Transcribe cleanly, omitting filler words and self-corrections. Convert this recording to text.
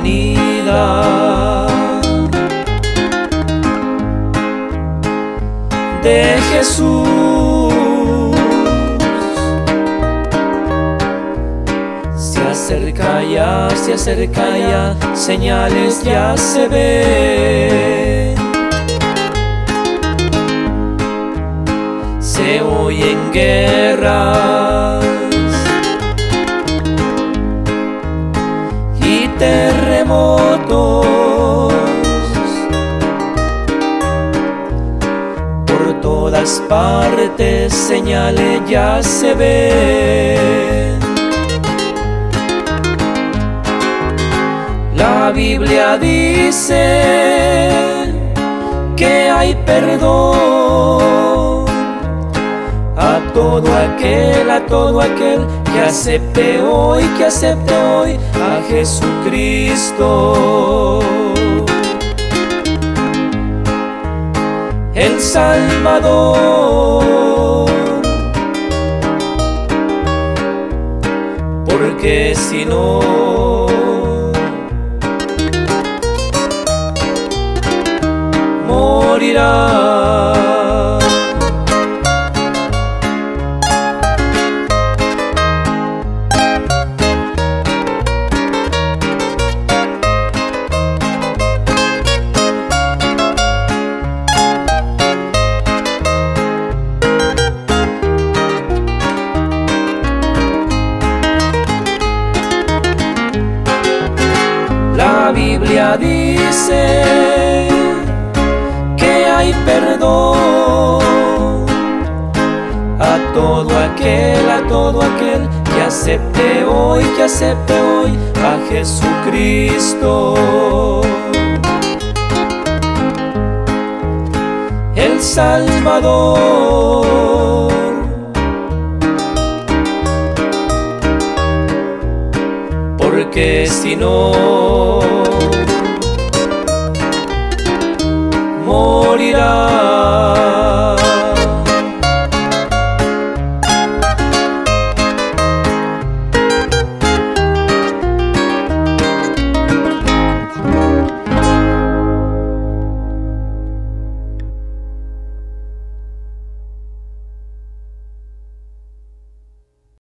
sanidad de Jesús. Se acerca ya, señales ya se ven. Se oyen guerras y terremotos. Por todas partes señales ya se ven. La Biblia dice que hay perdón a todo aquel que acepte hoy a Jesucristo, el Salvador. Porque si no, morirá. La Biblia dice que hay perdón a todo aquel que acepte hoy a Jesucristo, el Salvador. Porque si no,